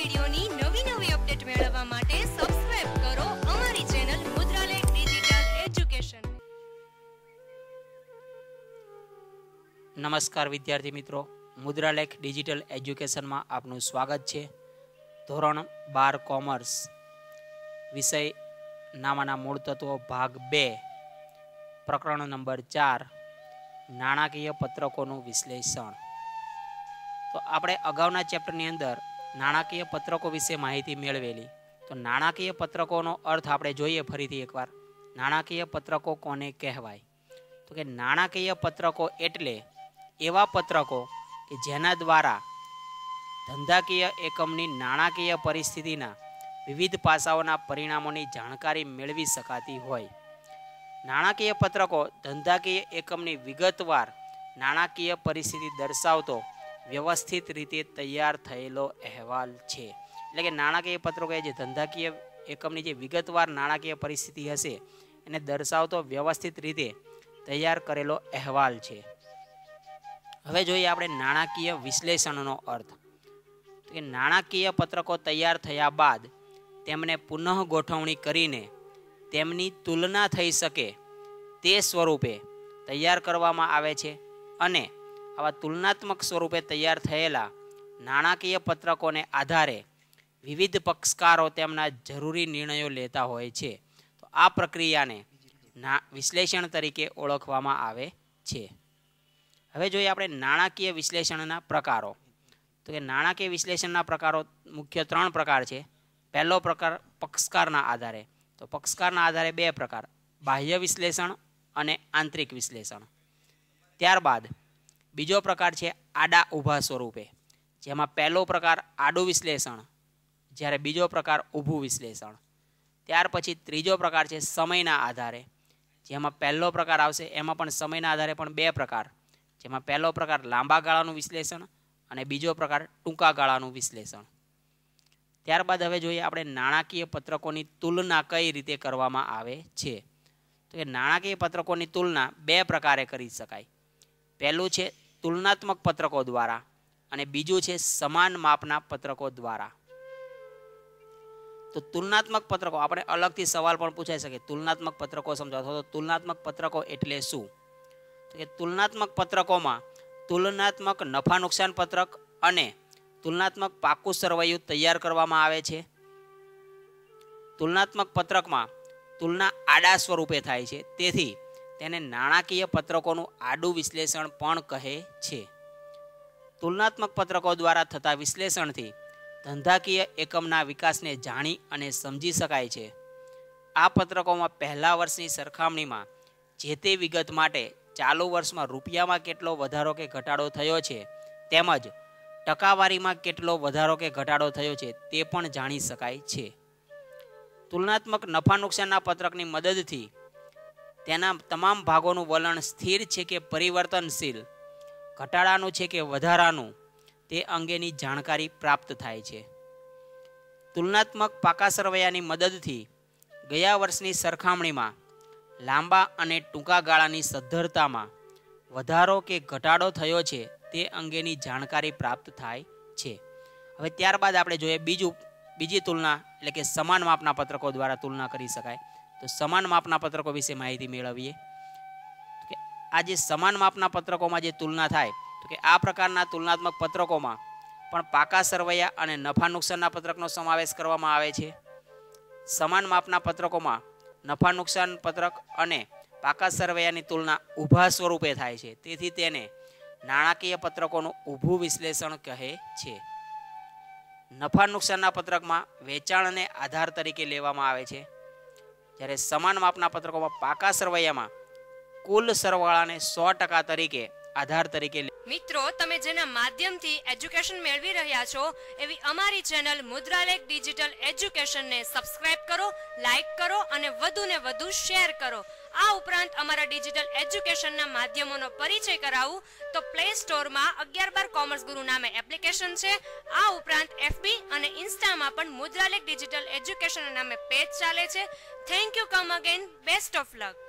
વિડિયોની નવી અપડેટ મેળવવા માટે સબસ્ક્રાઇબ કરો અમારી ચેનલ મુદ્રાલેખ ડિજિટલ એજ્યુકેશન। નમસ્કાર વિદ્યાર્થી મિત્રો, મુદ્રાલેખ ડિજિટલ એજ્યુકેશનમાં આપનું સ્વાગત છે। ધોરણ 12 કોમર્સ વિષય નામાના મૂળ તત્વો ભાગ 2 પ્રકરણ નંબર 4 નાણાકીય પત્રકોનું વિશ્લેષણ। તો આપણે અગાઉના ચેપ્ટરની અંદર નાણાકીય પત્રકો વિશે માહિતી મેળવેલી। તો નાણાકીય પત્રકોનો અર્થ આપણે જોઈએ ફરીથી એકવાર। નાણાકીય પત્રકો કોને કહેવાય? તો કે નાણાકીય પત્રકો એટલે એવા પત્રકો કે જેના દ્વારા ધંધાકીય એકમની નાણાકીય પરિસ્થિતિના વિવિધ પાસાઓના પરિણામોની જાણકારી મેળવી શકાતી હોય। નાણાકીય પત્રકો ધંધાકીય એકમની વિગતવાર નાણાકીય પરિસ્થિતિ દર્શાવતો વ્યવસ્થિત રીતે તૈયાર થયેલો અહેવાલ છે। એટલે કે નાણાકીય પત્રકો જે ધંધાકીય એકમની જે વિગતવાર નાણાકીય પરિસ્થિતિ હશે એને દર્શાવતો વ્યવસ્થિત રીતે તૈયાર કરેલો અહેવાલ છે। હવે જોઈએ આપણે નાણાકીય વિશ્લેષણનો અર્થ। તો કે નાણાકીય પત્રકો તૈયાર થયા બાદ તેમને પુનઃ ગોઠવણી કરીને તેમની તુલના થઈ શકે તે સ્વરૂપે તૈયાર કરવામાં આવે છે અને આવા તુલનાત્મક સ્વરૂપે તૈયાર થયેલા નાણાકીય પત્રકોને આધારે વિવિધ પક્ષકારો તેમના જરૂરી નિર્ણયો લેતા હોય છે। તો આ પ્રક્રિયાને વિશ્લેષણ તરીકે ઓળખવામાં આવે છે। હવે જોઈએ આપણે નાણાકીય વિશ્લેષણના પ્રકારો। તો કે નાણાકીય વિશ્લેષણના પ્રકારો મુખ્ય 3 પ્રકાર છે। પહેલો પ્રકાર પક્ષકારના આધારે। તો પક્ષકારના આધારે 2 પ્રકાર, બાહ્ય વિશ્લેષણ અને આંતરિક વિશ્લેષણ। ત્યારબાદ બીજો પ્રકાર છે આડા ઊભા સ્વરૂપે, જેમાં પહેલો પ્રકાર આડું વિશ્લેષણ, જ્યારે બીજો પ્રકાર ઊભું વિશ્લેષણ। ત્યાર પછી ત્રીજો પ્રકાર છે સમયના આધારે, જેમાં પહેલો પ્રકાર આવશે એમાં પણ સમયના આધારે પણ 2 પ્રકાર, જેમાં પહેલો પ્રકાર લાંબા ગાળાનું વિશ્લેષણ અને બીજો પ્રકાર ટૂંકા ગાળાનું વિશ્લેષણ। ત્યારબાદ હવે જોઈએ આપણે નાણાકીય પત્રકોની તુલના કઈ રીતે કરવામાં આવે છે। તો કે નાણાકીય પત્રકોની તુલના 2 પ્રકારે કરી શકાય। પહેલું છે તુલનાત્મક પત્રકો દ્વારા અને બીજું છે સમાન માપના પત્રકો દ્વારા। તો તુલનાત્મક પત્રકો આપણે અલગથી સવાલ પણ પૂછાઈ શકે, તુલનાત્મક પત્રકો સમજાવો તો તુલનાત્મક પત્રકો એટલે શું? તો કે તુલનાત્મક પત્રકોમાં તુલનાત્મક નફા નુકસાન પત્રક અને તુલનાત્મક પાકું સરવૈયું તૈયાર કરવામાં આવે છે। તુલનાત્મક પત્રકમાં તુલના આડા સ્વરૂપે થાય છે, તેથી તેને નાણાકીય પત્રકોનું આડું વિશ્લેષણ પણ કહે છે। તુલનાત્મક પત્રકો દ્વારા થતા વિશ્લેષણથી ધંધાકીય એકમના વિકાસને જાણી અને સમજી શકાય છે। આ પત્રકોમાં પહેલા વર્ષની સરખામણીમાં જે તે વિગત માટે ચાલુ વર્ષમાં રૂપિયામાં કેટલો વધારો કે ઘટાડો થયો છે તેમજ ટકાવારીમાં કેટલો વધારો કે ઘટાડો થયો છે તે પણ જાણી શકાય છે। તુલનાત્મક નફા નુકસાનના પત્રકની મદદથી તેના તમામ ભાગોનું વલણ સ્થિર છે કે પરિવર્તનશીલ, ઘટાડાનું છે કે વધારાનું, તે અંગેની જાણકારી પ્રાપ્ત થાય છે। તુલનાત્મક પાકા સરવૈયાની મદદથી ગયા વર્ષની સરખામણીમાં લાંબા અને ટૂંકા ગાળાની સદ્ધરતામાં વધારો કે ઘટાડો થયો છે તે અંગેની જાણકારી પ્રાપ્ત થાય છે। હવે ત્યારબાદ આપણે જોઈએ બીજી તુલના, એટલે કે સમાન માપના પત્રકો દ્વારા તુલના કરી શકાય। તો સમાન માપના પત્રકો વિશે માહિતી મેળવીએ। કે આ જે સમાન માપના પત્રકોમાં જે તુલના થાય, તો કે આ પ્રકારના તુલનાત્મક પત્રકોમાં પણ પાકા સરવૈયા અને નફા નુકસાનના પત્રકનો સમાવેશ કરવામાં આવે છે। સમાન માપના પત્રકોમાં નફા નુકસાન પત્રક અને પાકા સરવૈયાની તુલના ઊભા સ્વરૂપે થાય છે, તેથી તેને નાણાકીય પત્રકોનું ઊભું વિશ્લેષણ કહે છે। નફા નુકસાનના પત્રકમાં વેચાણને આધાર તરીકે લેવામાં આવે છે, જ્યારે સમાન માપના પત્રકોમાં પાકા સરવૈયામાં કુલ સરવાળાને 100% તરીકે આધાર તરીકે મિત્રો, તમે જેના માધ્યમથી એજ્યુકેશન મેળવી રહ્યા છો એવી અમારી ચેનલ મુદ્રાલેખ ડિજિટલ એજ્યુકેશનને સબસ્ક્રાઇબ કરો, લાઇક કરો અને વધુને વધુ શેર કરો। આ ઉપરાંત અમારા ડિજિટલ એજ્યુકેશનના માધ્યમોનો પરિચય કરાવું તો પ્લે સ્ટોરમાં 11/12 કોમર્સ ગુરુ નામે એપ્લિકેશન છે। આ ઉપરાંત FB અને ઇન્સ્ટામાં પણ મુદ્રાલેખ ડિજિટલ એજ્યુકેશન નામે પેજ ચાલે છે। Thank you, come again, best of luck.